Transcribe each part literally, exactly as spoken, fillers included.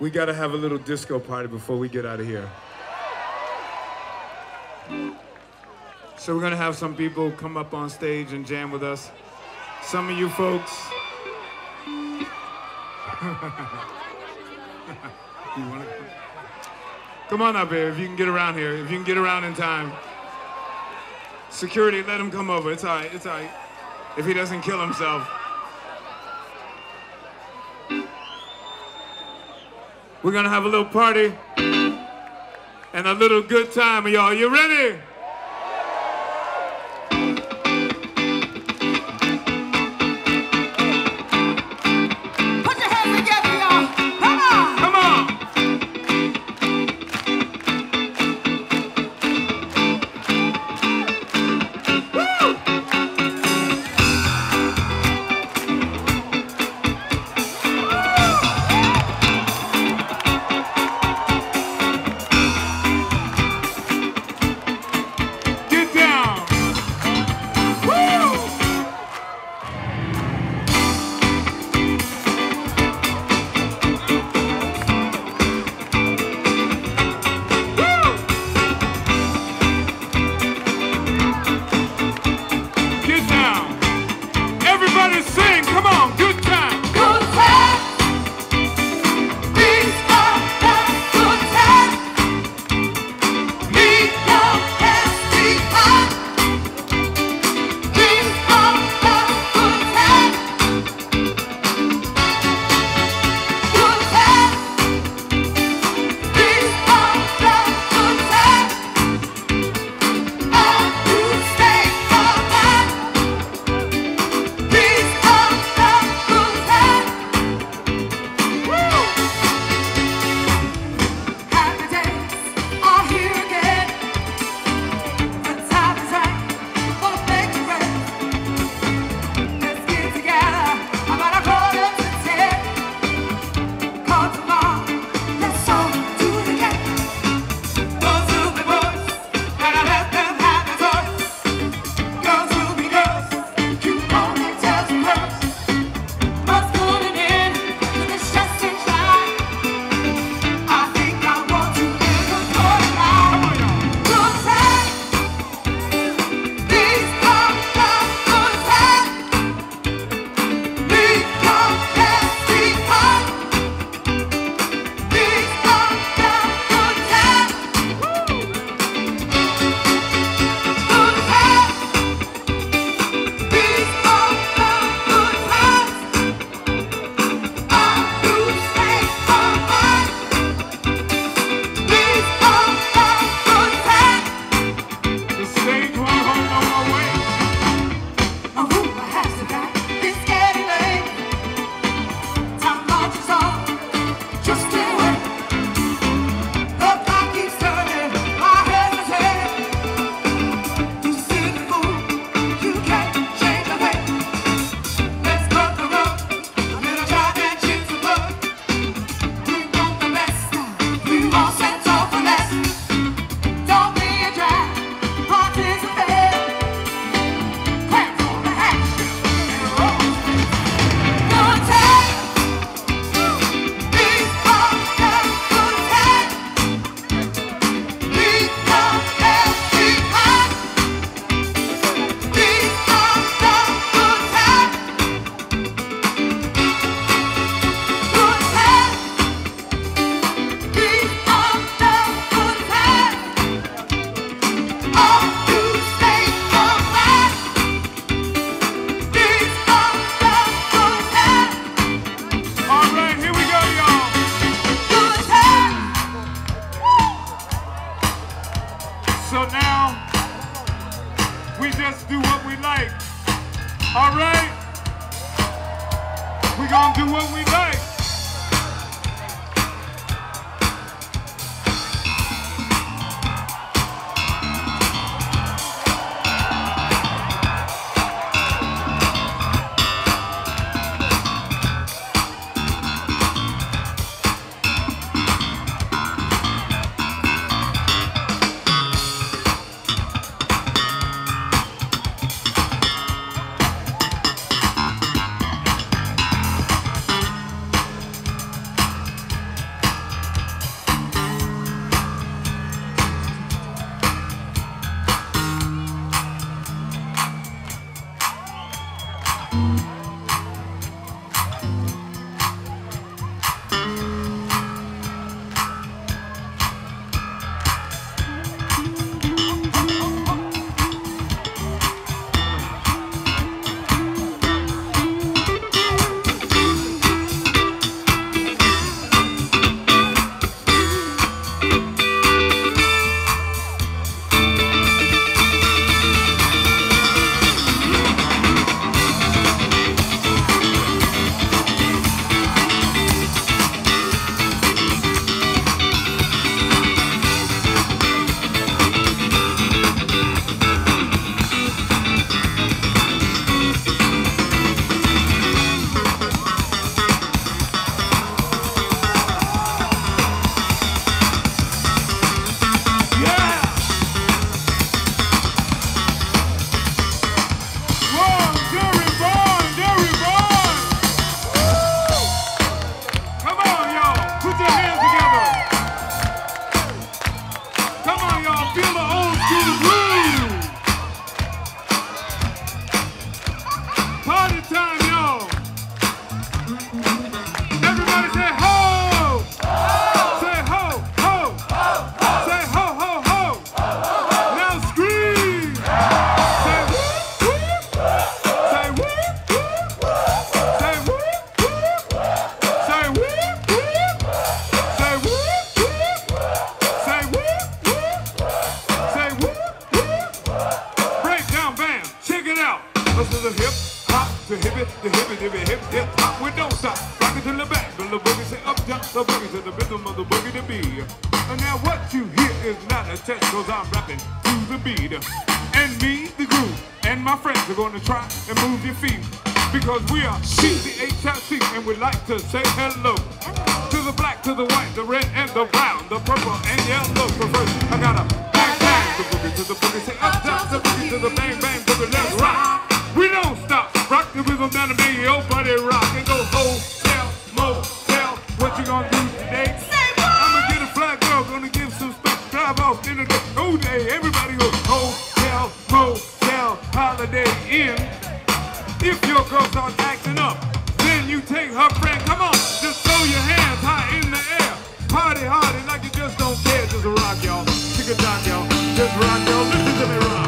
We got to have a little disco party before we get out of here. So we're going to have some people come up on stage and jam with us. Some of you folks... you wanna... Come on up here if you can get around here, if you can get around in time. Security, let him come over. It's all right, it's all right. If he doesn't kill himself. We're gonna have a little party and a little good time, y'all. You ready? Put your hands together, y'all. Come on. Come on. the rhythm of the boogie to be. And now what you hear is not a test, cause I'm rapping through the beat. And me, the groove, and my friends are gonna try and move your feet. Because we are Chic, the H-I-C, and we like to say hello. To the black, to the white, the red, and the brown, the purple, and yellow. So first, I gotta bang, bang, the boogie to the boogie, say up, down, the boogie to the bang, bang, boogie, let's rock. We don't stop, rock the rhythm down to make your body rock. And go hotel, motel, what you gonna do today? I'ma get a fly girl, gonna give some stuff, drive off in the day. Oh, day, everybody go hotel, motel, holiday inn. If your girl starts acting up, then you take her friend. Come on, just throw your hands high in the air. Party hardy like you just don't care. Just rock, y'all. Take a time, y'all. Just rock, y'all. Listen to me rock.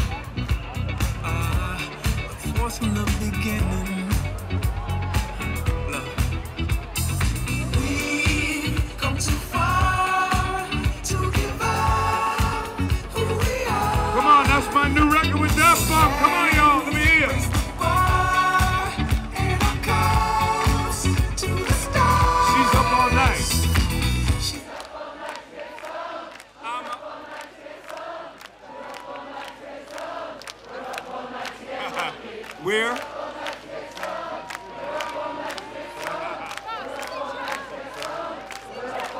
from the beginning.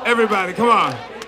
Everybody, come on.